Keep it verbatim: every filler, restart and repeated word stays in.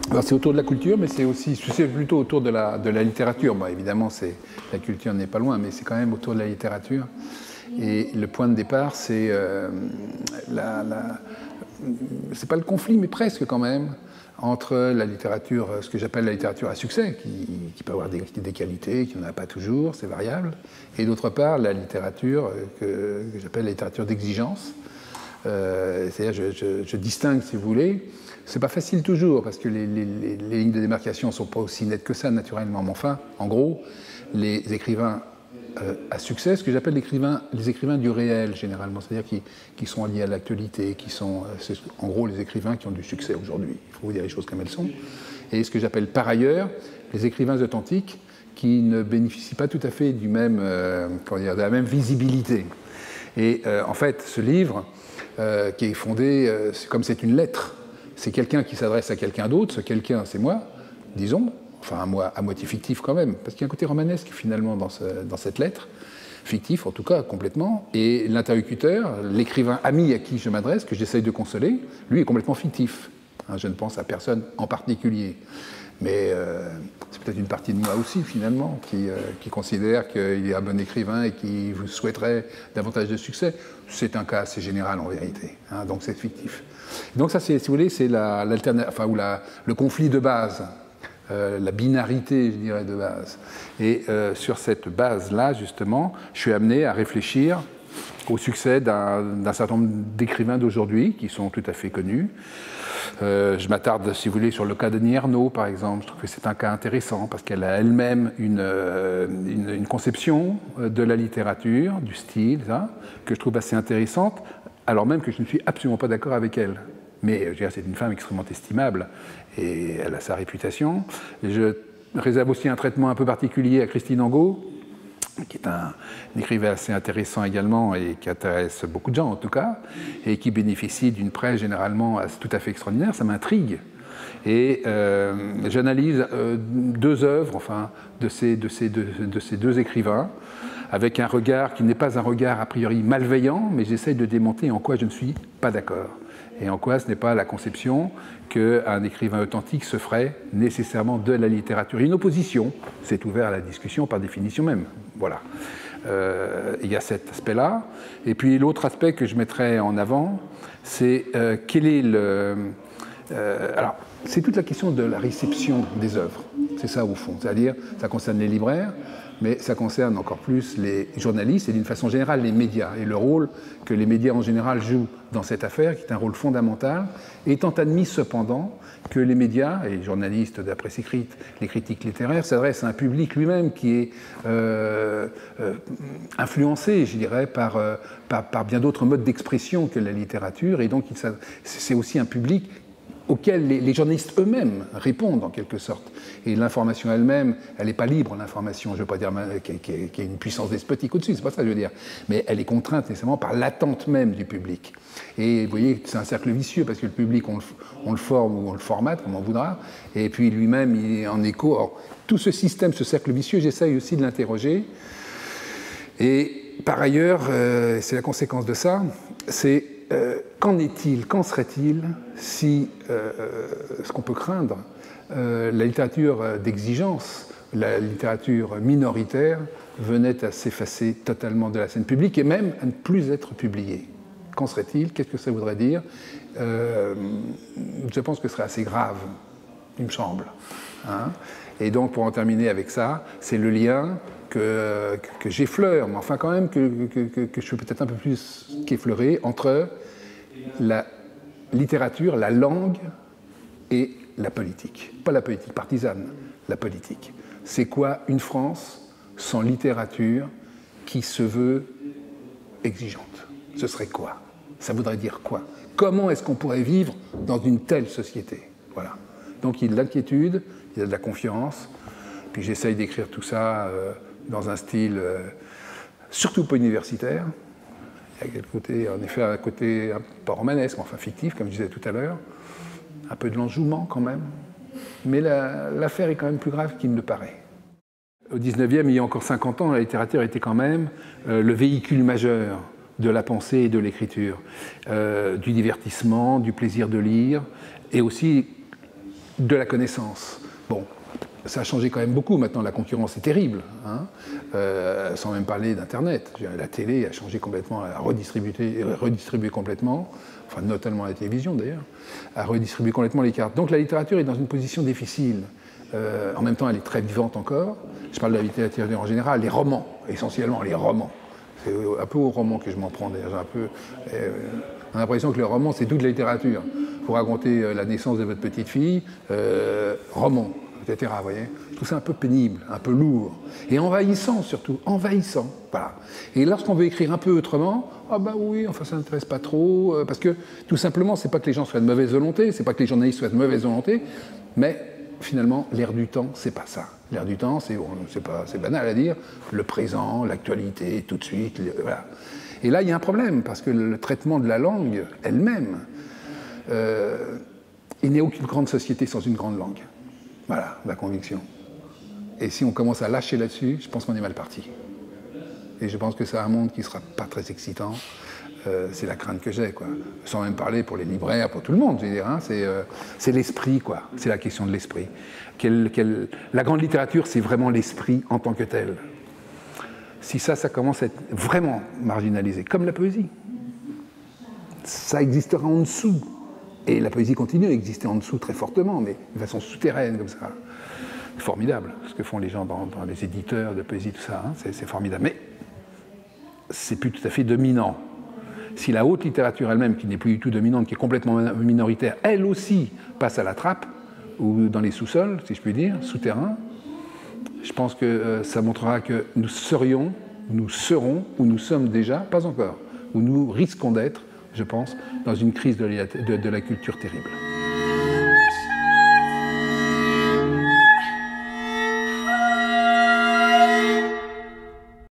C'est autour de la culture, mais c'est aussi c'est plutôt autour de la, de la littérature. Bon, évidemment, la culture n'est pas loin, mais c'est quand même autour de la littérature. Et le point de départ, c'est euh, la, la, c'est pas le conflit, mais presque quand même, entre la littérature, ce que j'appelle la littérature à succès, qui, qui peut avoir des, des qualités, qui n'en a pas toujours, c'est variable, et d'autre part, la littérature que, que j'appelle la littérature d'exigence. Euh, C'est-à-dire, je, je, je distingue, si vous voulez. C'est pas facile toujours, parce que les, les, les, les lignes de démarcation ne sont pas aussi nettes que ça, naturellement. Mais enfin, en gros, les écrivains euh, à succès, ce que j'appelle les écrivains, les écrivains du réel, généralement, c'est-à-dire qui, qui sont liés à l'actualité, qui sont, euh, en gros, les écrivains qui ont du succès aujourd'hui. Il faut vous dire les choses comme elles sont. Et ce que j'appelle par ailleurs les écrivains authentiques, qui ne bénéficient pas tout à fait du même, euh, comment dire, de la même visibilité. Et euh, en fait, ce livre, euh, qui est fondé, euh, comme c'est une lettre, c'est quelqu'un qui s'adresse à quelqu'un d'autre, ce quelqu'un, c'est moi, disons, enfin, moi, à moitié fictif quand même, parce qu'il y a un côté romanesque, finalement, dans, ce, dans cette lettre, fictif, en tout cas, complètement, et l'interlocuteur, l'écrivain ami à qui je m'adresse, que j'essaye de consoler, lui est complètement fictif. Hein, je ne pense à personne en particulier. Mais euh, c'est peut-être une partie de moi aussi, finalement, qui, euh, qui considère qu'il est un bon écrivain et qui vous souhaiterait davantage de succès. C'est un cas assez général, en vérité. Hein, donc c'est fictif. Donc ça, si vous voulez, c'est la, enfin, ou la, le conflit de base, euh, la binarité, je dirais, de base. Et euh, sur cette base-là, justement, je suis amené à réfléchir au succès d'un certain nombre d'écrivains d'aujourd'hui, qui sont tout à fait connus. Euh, je m'attarde, si vous voulez, sur le cas d'Annie Ernaux, par exemple. Je trouve que c'est un cas intéressant parce qu'elle a elle-même une, une, une conception de la littérature, du style, ça, que je trouve assez intéressante, alors même que je ne suis absolument pas d'accord avec elle. Mais c'est une femme extrêmement estimable et elle a sa réputation. Et je réserve aussi un traitement un peu particulier à Christine Angot, qui est un, un écrivain assez intéressant également et qui intéresse beaucoup de gens en tout cas, et qui bénéficie d'une presse généralement tout à fait extraordinaire. Ça m'intrigue. Et euh, j'analyse euh, deux œuvres, enfin, de ces, de, ces deux, de ces deux écrivains, avec un regard qui n'est pas un regard a priori malveillant, mais j'essaye de démonter en quoi je ne suis pas d'accord. Et en quoi ce n'est pas la conception qu'un écrivain authentique se ferait nécessairement de la littérature. Une opposition, c'est ouvert à la discussion par définition même. Voilà. Euh, il y a cet aspect-là. Et puis l'autre aspect que je mettrais en avant, c'est euh, quel est le... Euh, alors, c'est toute la question de la réception des œuvres. C'est ça au fond. C'est-à-dire, ça concerne les libraires, mais ça concerne encore plus les journalistes et d'une façon générale les médias. Et le rôle que les médias en général jouent dans cette affaire, qui est un rôle fondamental, étant admis cependant que les médias, et les journalistes de la presse écrite, les critiques littéraires, s'adressent à un public lui-même qui est euh, euh, influencé, je dirais, par, euh, par, par bien d'autres modes d'expression que la littérature, et donc c'est aussi un public auxquels les, les journalistes eux-mêmes répondent en quelque sorte. Et l'information elle-même, elle n'est pas libre, l'information, je ne veux pas dire qu'il y a une puissance despotique au-dessus, c'est pas ça que je veux dire, mais elle est contrainte nécessairement par l'attente même du public. Et vous voyez, c'est un cercle vicieux, parce que le public, on le, on le forme ou on le formate, comme on voudra, et puis lui-même, il est en écho. Alors, tout ce système, ce cercle vicieux, j'essaye aussi de l'interroger. Et par ailleurs, euh, c'est la conséquence de ça, c'est Euh, qu'en est-il, qu'en serait-il si, euh, ce qu'on peut craindre, euh, la littérature d'exigence, la littérature minoritaire, venait à s'effacer totalement de la scène publique et même à ne plus être publiée? Qu'en serait-il? Qu'est-ce que ça voudrait dire? euh, Je pense que ce serait assez grave, il me semble. Hein? Et donc, pour en terminer avec ça, c'est le lien que, que, que j'effleure, mais enfin quand même que, que, que, que je peux peut-être un peu plus qu'effleurer, entre la littérature, la langue et la politique. Pas la politique partisane, la politique. C'est quoi une France sans littérature qui se veut exigeante? Ce serait quoi? Ça voudrait dire quoi? Comment est-ce qu'on pourrait vivre dans une telle société? Voilà. Donc il y a de l'inquiétude, il y a de la confiance, puis j'essaye d'écrire tout ça euh, dans un style euh, surtout pas universitaire. Il y a quelque côté, en effet, un côté pas romanesque, mais enfin fictif, comme je disais tout à l'heure, un peu de l'enjouement quand même. Mais l'affaire la, est quand même plus grave qu'il ne le paraît. Au dix-neuvième, il y a encore cinquante ans, la littérature était quand même euh, le véhicule majeur de la pensée et de l'écriture, euh, du divertissement, du plaisir de lire, et aussi de la connaissance. Bon, ça a changé quand même beaucoup. Maintenant, la concurrence est terrible, hein, euh, sans même parler d'Internet. La télé a changé complètement, a redistribué, redistribué complètement, enfin notamment la télévision d'ailleurs, a redistribué complètement les cartes. Donc la littérature est dans une position difficile. Euh, en même temps, elle est très vivante encore. Je parle de la littérature en général, les romans, essentiellement les romans. C'est un peu aux romans que je m'en prends d'ailleurs. Un peu, euh, on a l'impression que le roman, c'est toute la littérature. Vous racontez euh, la naissance de votre petite fille, euh, roman, et cetera. Vous voyez, je trouve ça un peu pénible, un peu lourd, et envahissant surtout, envahissant. Voilà. Et lorsqu'on veut écrire un peu autrement, ah bah oui, enfin ça n'intéresse pas trop, euh, parce que tout simplement, c'est pas que les gens soient de mauvaise volonté, c'est pas que les journalistes soient de mauvaise volonté, mais finalement, l'air du temps, c'est pas ça. L'air du temps, c'est bon, c'est banal à dire, le présent, l'actualité, tout de suite, le, voilà. Et là, il y a un problème, parce que le traitement de la langue elle-même, euh, il n'y a aucune grande société sans une grande langue. Voilà, la conviction. Et si on commence à lâcher là-dessus, je pense qu'on est mal parti. Et je pense que c'est un monde qui ne sera pas très excitant. Euh, c'est la crainte que j'ai, quoi. Sans même parler pour les libraires, pour tout le monde, je veux dire. Hein, c'est euh, l'esprit, quoi. C'est la question de l'esprit. Quel, quel... La grande littérature, c'est vraiment l'esprit en tant que tel. Si ça, ça commence à être vraiment marginalisé, comme la poésie, ça existera en dessous. Et la poésie continue à exister en dessous très fortement, mais de façon souterraine, comme ça. C'est formidable, ce que font les gens dans, dans les éditeurs de poésie, tout ça. Hein, c'est formidable. Mais c'est plus tout à fait dominant. Si la haute littérature elle-même, qui n'est plus du tout dominante, qui est complètement minoritaire, elle aussi passe à la trappe, ou dans les sous-sols, si je puis dire, souterrains, je pense que euh, ça montrera que nous serions, nous serons, ou nous sommes déjà, pas encore, ou nous risquons d'être, je pense, dans une crise de la, de, de la culture terrible.